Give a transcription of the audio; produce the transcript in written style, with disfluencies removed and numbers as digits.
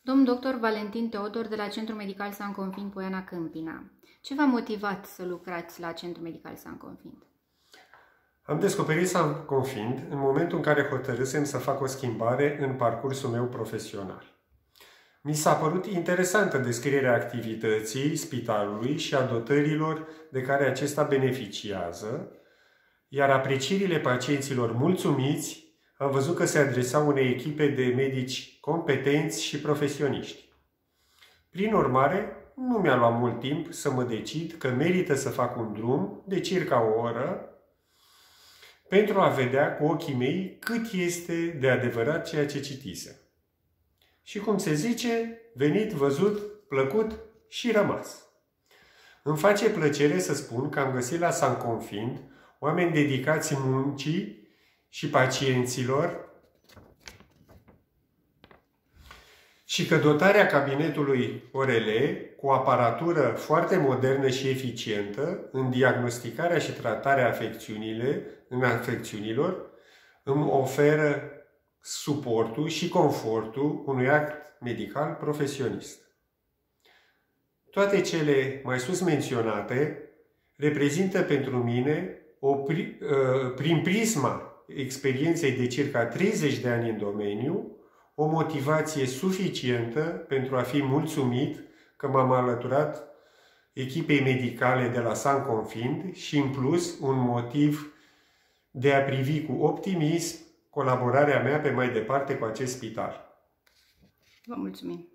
Domn doctor Valentin Teodor de la Centrul Medical San Confin Poiana Câmpina. Ce v-a motivat să lucrați la Centrul Medical San Confin? Am descoperit San Confin în momentul în care hotărâsem să fac o schimbare în parcursul meu profesional. Mi s-a părut interesantă descrierea activității spitalului și a dotărilor de care acesta beneficiază, iar aprecierile pacienților mulțumiți am văzut că se adresau unei echipe de medici competenți și profesioniști. Prin urmare, nu mi-a luat mult timp să mă decid că merită să fac un drum de circa o oră pentru a vedea cu ochii mei cât este de adevărat ceea ce citisem. Și cum se zice, venit, văzut, plăcut și rămas. Îmi face plăcere să spun că am găsit la San Confin oameni dedicați muncii și pacienților și că dotarea cabinetului ORL cu aparatură foarte modernă și eficientă în diagnosticarea și tratarea afecțiunilor îmi oferă suportul și confortul unui act medical profesionist. Toate cele mai sus menționate reprezintă pentru mine, prin prisma experienței de circa 30 de ani în domeniu, o motivație suficientă pentru a fi mulțumit că m-am alăturat echipei medicale de la San Confin și, în plus, un motiv de a privi cu optimism colaborarea mea pe mai departe cu acest spital. Vă mulțumim!